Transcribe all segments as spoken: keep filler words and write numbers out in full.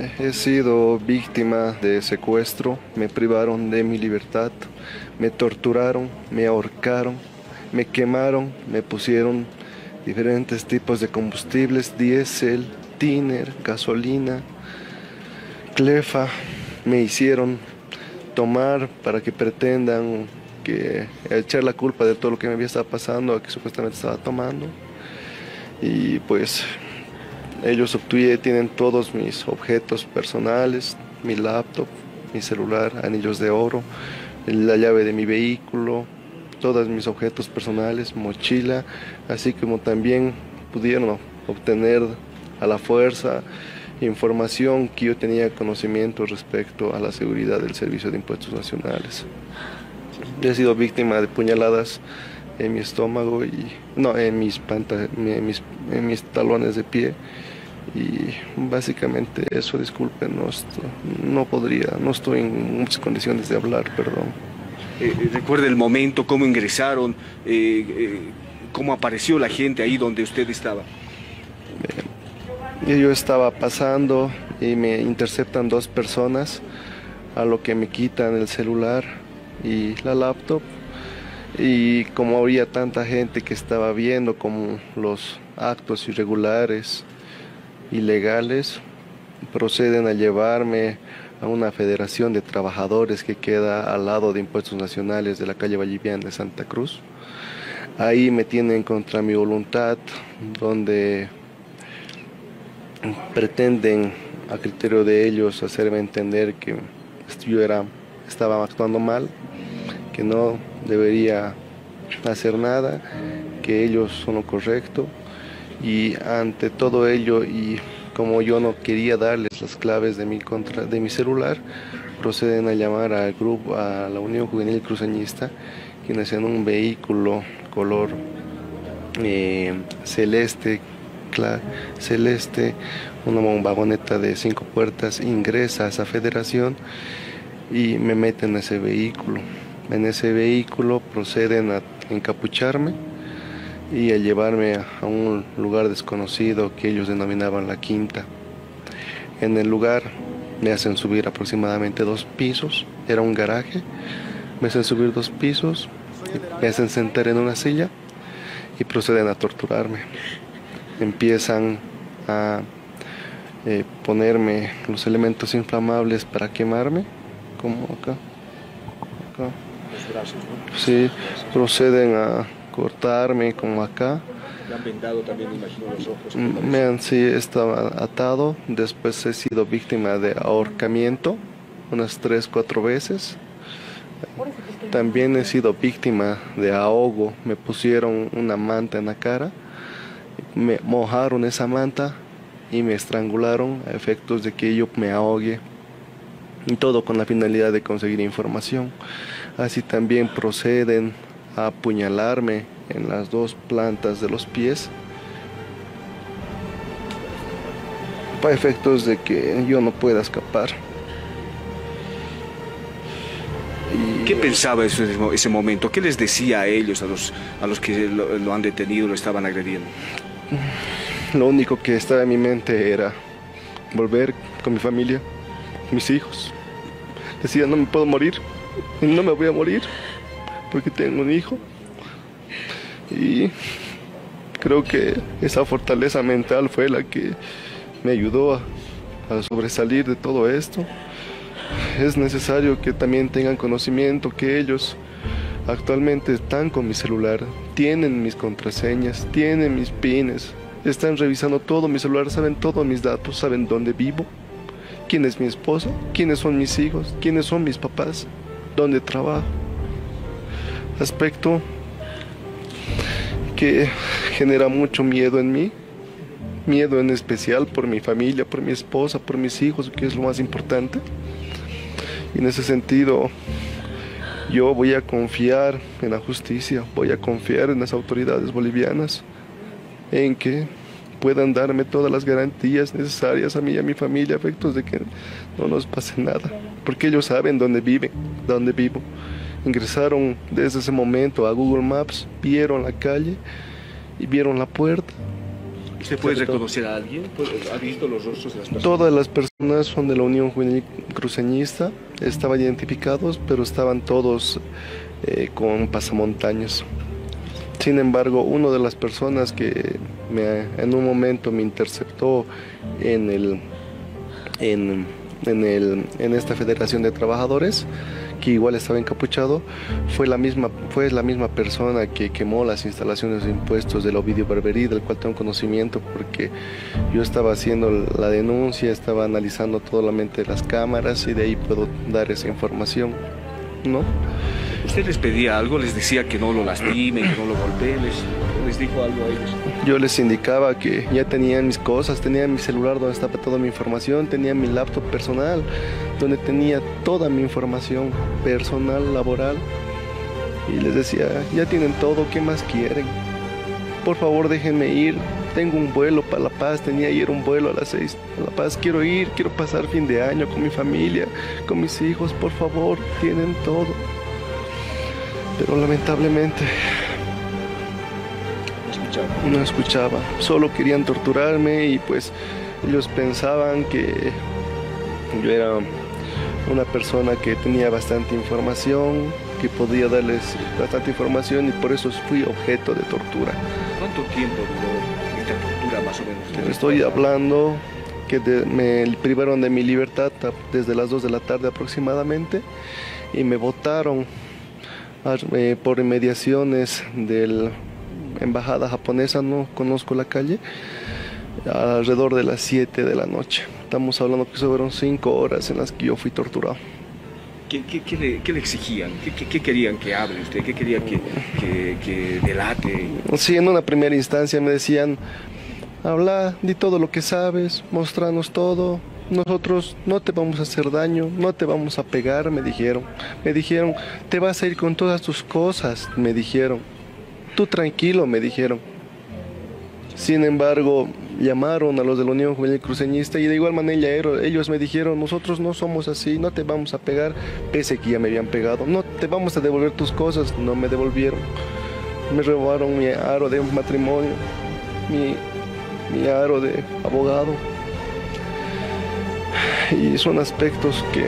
Eh, he sido víctima de secuestro, me privaron de mi libertad, me torturaron, me ahorcaron, me quemaron, me pusieron diferentes tipos de combustibles, diésel, tiner, gasolina, clefa, me hicieron tomar para que pretendan que echar la culpa de todo lo que me había estado pasando a que supuestamente estaba tomando. Y pues ellos obtuvieron, tienen todos mis objetos personales, mi laptop, mi celular, anillos de oro, la llave de mi vehículo, todos mis objetos personales, mochila, así como también pudieron obtener a la fuerza información que yo tenía conocimiento respecto a la seguridad del Servicio de Impuestos Nacionales. He sido víctima de puñaladas en mi estómago y no, en mis, panta, en mis, en mis talones de pie. Y básicamente eso, disculpen, no, estoy, no podría, no estoy en muchas condiciones de hablar, perdón. Eh, ¿Recuerda el momento, cómo ingresaron, eh, eh, cómo apareció la gente ahí donde usted estaba? Eh, yo estaba pasando y me interceptan dos personas, a lo que me quitan el celular y la laptop. Y como había tanta gente que estaba viendo como los actos irregulares, ilegales, proceden a llevarme a una federación de trabajadores que queda al lado de Impuestos Nacionales de la calle Vallivian de Santa Cruz. Ahí me tienen contra mi voluntad, donde pretenden, a criterio de ellos, hacerme entender que yo era, estaba actuando mal, que no debería hacer nada, que ellos son lo correcto. Y ante todo ello, y como yo no quería darles las claves de mi, contra, de mi celular, proceden a llamar al grupo, a la Unión Juvenil Cruceñista, quienes en un vehículo color eh, celeste, cla, celeste, una vagoneta de cinco puertas, ingresa a esa federación y me meten en ese vehículo. En ese vehículo proceden a encapucharme y a llevarme a un lugar desconocido que ellos denominaban La Quinta. En el lugar me hacen subir aproximadamente dos pisos, era un garaje, me hacen subir dos pisos, me hacen sentar en una silla y proceden a torturarme. Empiezan a eh, ponerme los elementos inflamables para quemarme, como acá, acá. Los brazos, ¿no? Sí, proceden a cortarme como acá. Me han vendado también, me imagino, los ojos. Me han, sí, estaba atado. Después he sido víctima de ahorcamiento unas tres, cuatro veces. También he sido víctima de ahogo. Me pusieron una manta en la cara, me mojaron esa manta y me estrangularon a efectos de que yo me ahogue. Y todo con la finalidad de conseguir información. Así también proceden a apuñalarme en las dos plantas de los pies para efectos de que yo no pueda escapar. Y ¿qué pensaba ese, ese momento? ¿Qué les decía a ellos, a los, a los que lo, lo han detenido, lo estaban agrediendo? Lo único que estaba en mi mente era volver con mi familia, mis hijos. Decía, no me puedo morir, y no me voy a morir porque tengo un hijo. Y creo que esa fortaleza mental fue la que me ayudó a, a sobresalir de todo esto. Es necesario que también tengan conocimiento que ellos actualmente están con mi celular, tienen mis contraseñas, tienen mis pines, están revisando todo mi celular, saben todos mis datos, saben dónde vivo, quién es mi esposa, quiénes son mis hijos, quiénes son mis papás, dónde trabajo. Aspecto que genera mucho miedo en mí, miedo en especial por mi familia, por mi esposa, por mis hijos, que es lo más importante. Y en ese sentido, yo voy a confiar en la justicia, voy a confiar en las autoridades bolivianas, en que puedan darme todas las garantías necesarias a mí y a mi familia, a efectos de que no nos pase nada, porque ellos saben dónde viven, dónde vivo. Ingresaron desde ese momento a Google Maps, vieron la calle y vieron la puerta ¿Usted puede reconocer a alguien? ¿Ha visto los rostros de las personas? Todas las personas son de la Unión Juvenil Cruceñista, estaban identificados, pero estaban todos eh, con pasamontañas. Sin embargo, una de las personas que me, en un momento me interceptó en, el, en, en, el, en esta Federación de Trabajadores, que igual estaba encapuchado, fue la misma, fue la misma persona que quemó las instalaciones de impuestos del Ovidio Barberí, del cual tengo conocimiento porque yo estaba haciendo la denuncia, estaba analizando totalmente las cámaras y de ahí puedo dar esa información, ¿no? ¿Usted les pedía algo? ¿Les decía que no lo lastimen, que no lo golpeen? ¿Les, les dijo algo a ellos? Yo les indicaba que ya tenían mis cosas, tenía mi celular donde estaba toda mi información, tenía mi laptop personal, donde tenía toda mi información personal, laboral. Y les decía, ya tienen todo, ¿qué más quieren? Por favor, déjenme ir. Tengo un vuelo para La Paz, tenía ayer un vuelo a las seis a La Paz. Quiero ir, quiero pasar fin de año con mi familia, con mis hijos. Por favor, tienen todo. Pero lamentablemente no escuchaba, solo querían torturarme y pues ellos pensaban que yo era una persona que tenía bastante información, que podía darles bastante información y por eso fui objeto de tortura. ¿Cuánto tiempo duró esta tortura más o menos? Estoy hablando que de, me privaron de mi libertad desde las dos de la tarde aproximadamente y me botaron Eh, por inmediaciones de la embajada japonesa, no conozco la calle, alrededor de las siete de la noche. Estamos hablando que fueron cinco horas en las que yo fui torturado. ¿Qué, qué, qué, le, qué le exigían? ¿Qué, qué, qué querían que hable usted? ¿Qué querían que, que, que delate? Sí, en una primera instancia me decían, habla, di todo lo que sabes, mostranos todo. Nosotros no te vamos a hacer daño, no te vamos a pegar, me dijeron. Me dijeron, te vas a ir con todas tus cosas, me dijeron. Tú tranquilo, me dijeron. Sin embargo, llamaron a los de la Unión Juvenil Cruceñista y de igual manera ellos me dijeron, nosotros no somos así, no te vamos a pegar, pese que ya me habían pegado. No te vamos a devolver tus cosas, no me devolvieron. Me robaron mi aro de matrimonio, mi, mi aro de abogado. Y son aspectos que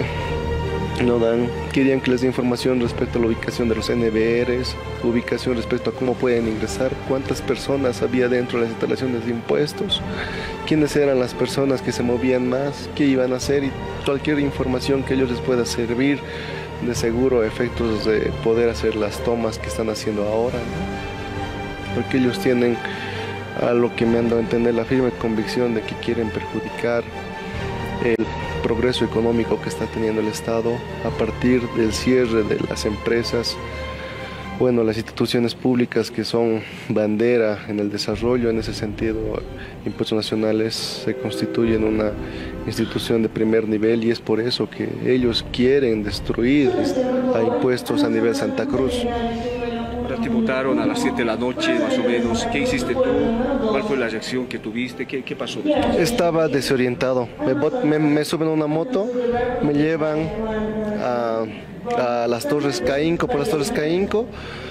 no dan. Querían que les dé información respecto a la ubicación de los N B Rs, ubicación respecto a cómo pueden ingresar, cuántas personas había dentro de las instalaciones de impuestos, quiénes eran las personas que se movían más, qué iban a hacer y cualquier información que a ellos les pueda servir de seguro a efectos de poder hacer las tomas que están haciendo ahora, ¿no? Porque ellos tienen, a lo que me han dado a entender, la firme convicción de que quieren perjudicar el progreso económico que está teniendo el Estado a partir del cierre de las empresas, bueno, las instituciones públicas que son bandera en el desarrollo. En ese sentido, Impuestos Nacionales se constituyen una institución de primer nivel y es por eso que ellos quieren destruir a Impuestos a nivel Santa Cruz. Ahora te botaron a las siete de la noche, más o menos. ¿Qué hiciste tú? ¿Cuál fue la reacción que tuviste? ¿Qué, qué pasó después? Estaba desorientado. Me, bot, me, me suben a una moto, me llevan a, a las Torres Caínco, por las Torres Caínco,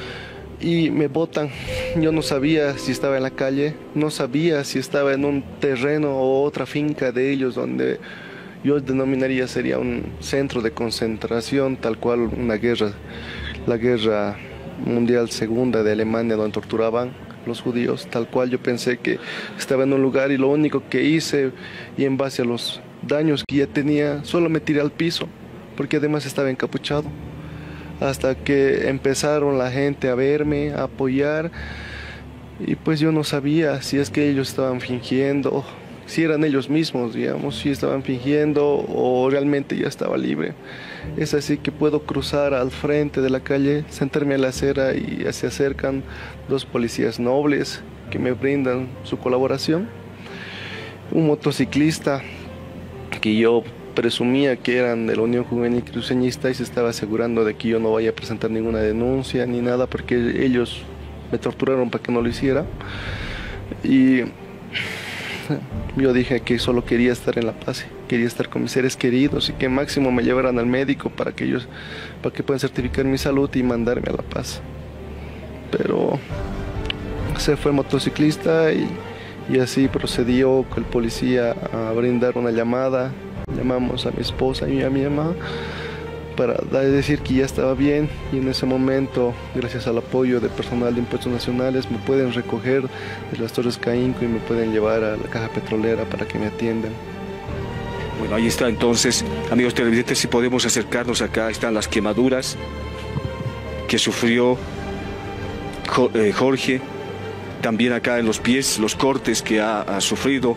y me botan. Yo no sabía si estaba en la calle, no sabía si estaba en un terreno o otra finca de ellos donde yo denominaría sería un centro de concentración, tal cual una guerra, la guerra mundial segunda de Alemania, donde torturaban los judíos, tal cual. Yo pensé que estaba en un lugar y lo único que hice, y en base a los daños que ya tenía, solo me tiré al piso, porque además estaba encapuchado, hasta que empezaron la gente a verme, a apoyar, y pues yo no sabía si es que ellos estaban fingiendo, si eran ellos mismos, digamos, si estaban fingiendo o realmente ya estaba libre. Es así que puedo cruzar al frente de la calle, sentarme a la acera y se acercan dos policías nobles que me brindan su colaboración. Un motociclista que yo presumía que eran de la Unión Juvenil Cruceñista y se estaba asegurando de que yo no vaya a presentar ninguna denuncia ni nada porque ellos me torturaron para que no lo hiciera. Y yo dije que solo quería estar en La Paz, quería estar con mis seres queridos y que máximo me llevaran al médico para que ellos, para que puedan certificar mi salud y mandarme a La Paz. Pero se fue el motociclista y, Y así procedió el policía a brindar una llamada. Llamamos a mi esposa y a mi mamá para decir que ya estaba bien, y en ese momento, gracias al apoyo del personal de Impuestos Nacionales, me pueden recoger de las Torres Caínco y me pueden llevar a la caja petrolera para que me atiendan. Bueno, ahí está entonces, amigos televidentes, si podemos acercarnos acá, están las quemaduras que sufrió Jorge, también acá en los pies, los cortes que ha, ha sufrido.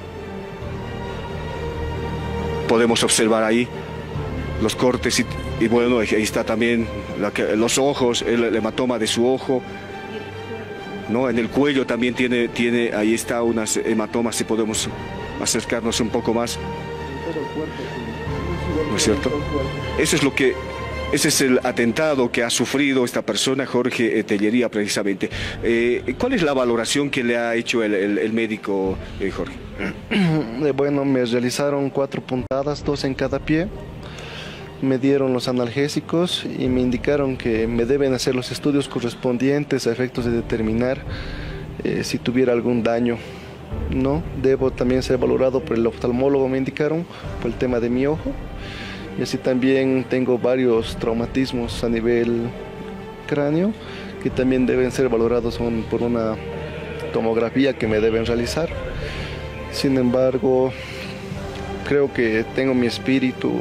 Podemos observar ahí los cortes y, y bueno, ahí está también la, los ojos, el, el hematoma de su ojo, ¿no? En el cuello también tiene, tiene, ahí está unas hematomas, si podemos acercarnos un poco más. ¿No es cierto? Eso es lo que, ese es el atentado que ha sufrido esta persona, Jorge Tellería, precisamente. Eh, ¿Cuál es la valoración que le ha hecho el, el, el médico, eh, Jorge? Bueno, me realizaron cuatro puntadas, dos en cada pie. Me dieron los analgésicos y me indicaron que me deben hacer los estudios correspondientes a efectos de determinar eh, si tuviera algún daño. No, debo también ser valorado por el oftalmólogo, me indicaron, por el tema de mi ojo. Y así también tengo varios traumatismos a nivel cráneo que también deben ser valorados por una tomografía que me deben realizar. Sin embargo, creo que tengo mi espíritu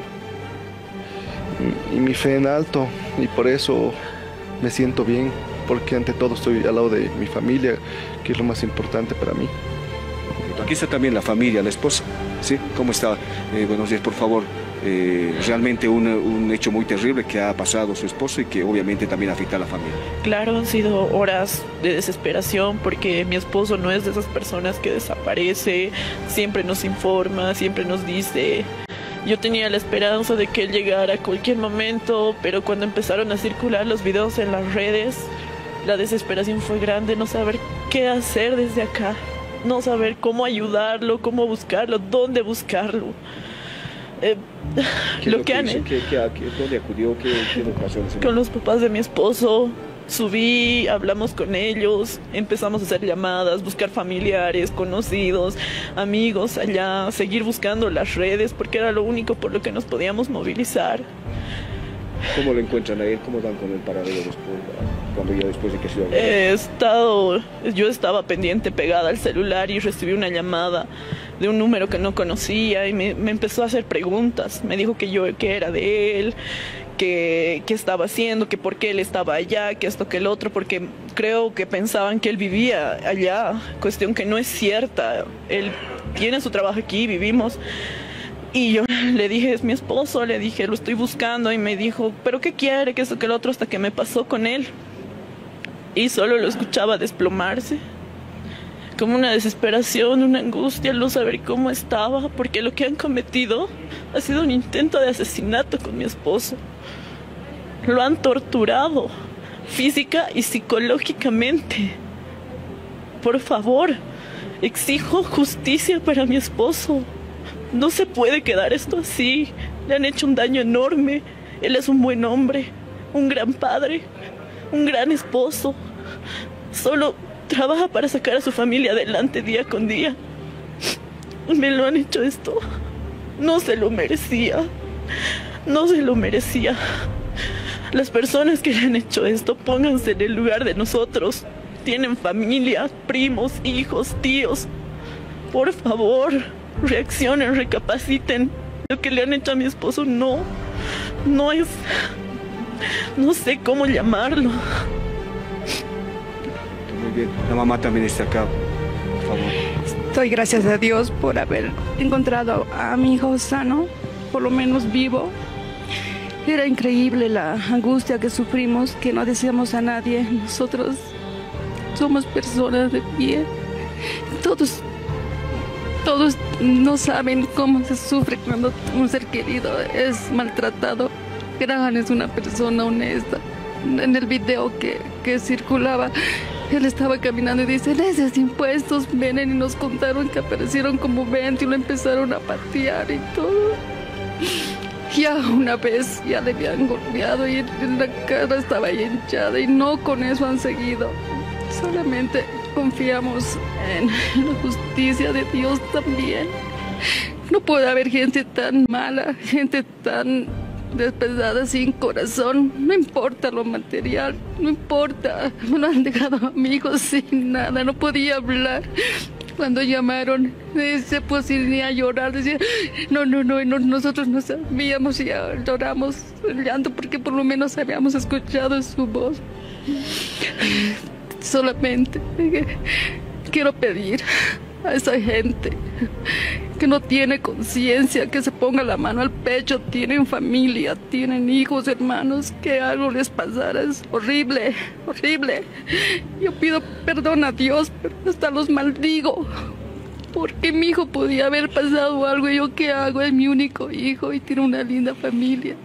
y mi fe en alto, y por eso me siento bien, porque ante todo estoy al lado de mi familia, que es lo más importante para mí. Aquí está también la familia, la esposa, ¿sí? ¿Cómo está? Eh, buenos días, por favor. Eh, realmente un, un hecho muy terrible que ha pasado su esposo y que obviamente también afecta a la familia. Claro, han sido horas de desesperación porque mi esposo no es de esas personas que desaparece, siempre nos informa, siempre nos dice. Yo tenía la esperanza de que él llegara a cualquier momento, pero cuando empezaron a circular los videos en las redes, la desesperación fue grande, no saber qué hacer desde acá, no saber cómo ayudarlo, cómo buscarlo, dónde buscarlo. Eh, lo, lo que, que han hecho. ¿Qué, qué, qué, ¿Dónde acudió? ¿Qué, qué le pasó? Con los papás de mi esposo. Subí, hablamos con ellos, empezamos a hacer llamadas, buscar familiares, conocidos, amigos allá, seguir buscando las redes porque era lo único por lo que nos podíamos movilizar. ¿Cómo lo encuentran a él? ¿Cómo dan con el paradero después, cuando ya después de que se iba a He estado, yo estaba pendiente, pegada al celular y recibí una llamada de un número que no conocía y me, me empezó a hacer preguntas. Me dijo que yo que era de él, que qué estaba haciendo, que por qué él estaba allá, que esto, que el otro, porque creo que pensaban que él vivía allá, cuestión que no es cierta. Él tiene su trabajo aquí, vivimos. Y yo le dije, es mi esposo, le dije, lo estoy buscando, y me dijo, ¿pero qué quiere? Que esto, que el otro, hasta que me pasó con él. Y solo lo escuchaba desplomarse, como una desesperación, una angustia, no saber cómo estaba, porque lo que han cometido ha sido un intento de asesinato con mi esposo. Lo han torturado física y psicológicamente. Por favor, exijo justicia para mi esposo. No se puede quedar esto así. Le han hecho un daño enorme. Él es un buen hombre, un gran padre, un gran esposo. Solo trabaja para sacar a su familia adelante día con día. Me lo han hecho esto. No se lo merecía. No se lo merecía. Las personas que le han hecho esto, pónganse en el lugar de nosotros. Tienen familia, primos, hijos, tíos. Por favor, reaccionen, recapaciten. Lo que le han hecho a mi esposo no, no es... No sé cómo llamarlo. Muy bien. La mamá también está acá, por favor. Doy gracias a Dios por haber encontrado a mi hijo sano, por lo menos vivo. Era increíble la angustia que sufrimos, que no deseamos a nadie. Nosotros somos personas de pie. Todos, todos no saben cómo se sufre cuando un ser querido es maltratado. Graham es una persona honesta. En el video que, que circulaba, él estaba caminando y dice, esos impuestos vienen y nos contaron que aparecieron como veinte y lo empezaron a patear y todo. Ya una vez ya le habían golpeado y la cara estaba hinchada y no con eso han seguido. Solamente confiamos en la justicia de Dios también. No puede haber gente tan mala, gente tan despedazada, sin corazón. No importa lo material, no importa. Me lo han dejado a mi hijo sin nada, no podía hablar. Cuando llamaron, se puso ni a llorar, decía, no, no, no, no, nosotros no sabíamos, y lloramos el llanto porque por lo menos habíamos escuchado su voz. Solamente quiero pedir a esa gente que no tiene conciencia, que se ponga la mano al pecho, tienen familia, tienen hijos, hermanos, que algo les pasara, es horrible, horrible. Yo pido perdón a Dios, pero hasta los maldigo, porque mi hijo podía haber pasado algo, y yo qué hago, es mi único hijo y tiene una linda familia.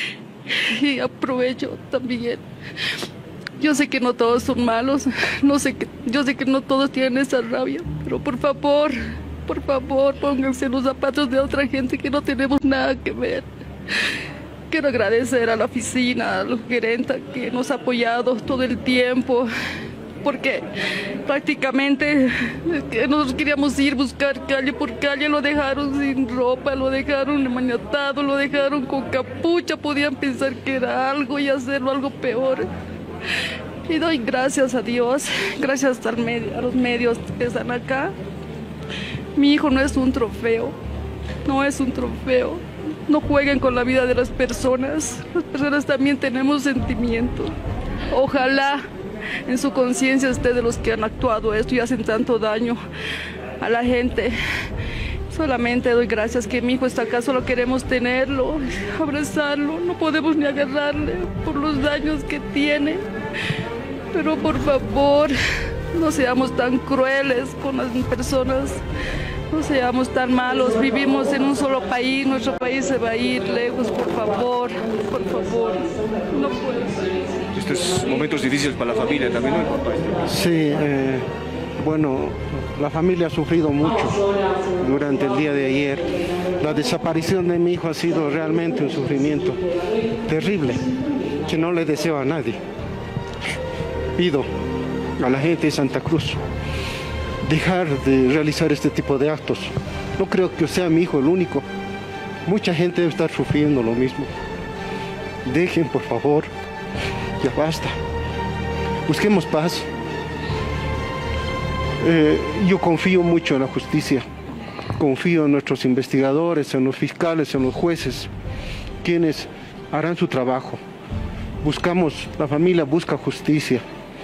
Y aprovecho también. Yo sé que no todos son malos, no sé que, yo sé que no todos tienen esa rabia, pero por favor, por favor, pónganse en los zapatos de otra gente que no tenemos nada que ver. Quiero agradecer a la oficina, a la gerenta que nos ha apoyado todo el tiempo, porque prácticamente nos queríamos ir a buscar calle por calle, lo dejaron sin ropa, lo dejaron maniatado, lo dejaron con capucha, podían pensar que era algo y hacerlo algo peor. Y doy gracias a Dios, gracias al medio, a los medios que están acá. Mi hijo no es un trofeo, no es un trofeo. No jueguen con la vida de las personas. Las personas también tenemos sentimientos. Ojalá en su conciencia esté de los que han actuado esto y hacen tanto daño a la gente. Solamente doy gracias que mi hijo está acá, solo queremos tenerlo, abrazarlo, no podemos ni agarrarle por los daños que tiene. Pero por favor, no seamos tan crueles con las personas, no seamos tan malos, vivimos en un solo país, nuestro país se va a ir lejos, por favor, por favor, no puedo. Estos momentos difíciles para la familia también, ¿no? Sí, eh, bueno, la familia ha sufrido mucho durante el día de ayer. La desaparición de mi hijo ha sido realmente un sufrimiento terrible que no le deseo a nadie. Pido a la gente de Santa Cruz dejar de realizar este tipo de actos. No creo que sea mi hijo el único. Mucha gente debe estar sufriendo lo mismo. Dejen, por favor, ya basta. Busquemos paz. Eh, yo confío mucho en la justicia, confío en nuestros investigadores, en los fiscales, en los jueces, quienes harán su trabajo. Buscamos, la familia busca justicia.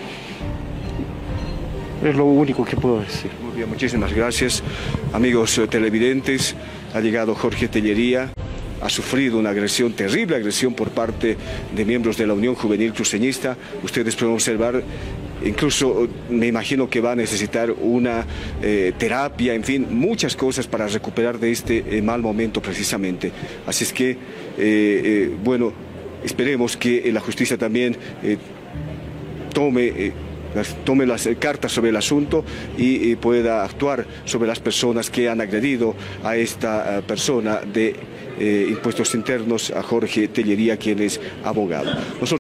Es lo único que puedo decir. Muy bien, muchísimas gracias. Amigos televidentes, ha llegado Jorge Tellería. Ha sufrido una agresión, terrible agresión por parte de miembros de la Unión Juvenil Cruceñista. Ustedes pueden observar, incluso me imagino que va a necesitar una eh, terapia, en fin, muchas cosas para recuperar de este eh, mal momento precisamente. Así es que, eh, eh, bueno, esperemos que la justicia también eh, tome... Eh, Las, tome las eh, cartas sobre el asunto y, y pueda actuar sobre las personas que han agredido a esta uh, persona de eh, Impuestos Internos, a Jorge Tellería, quien es abogado. Nosotros